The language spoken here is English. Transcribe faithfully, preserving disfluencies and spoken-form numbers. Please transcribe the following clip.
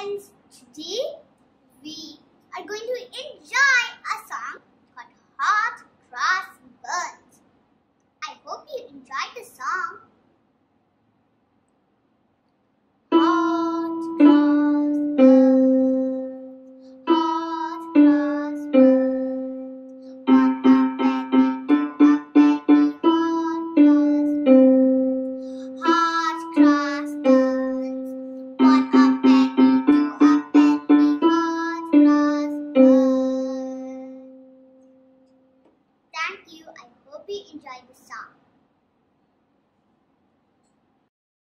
friends, today we are going to enjoy a song called Hot Cross Buns. I hope you enjoyed the song.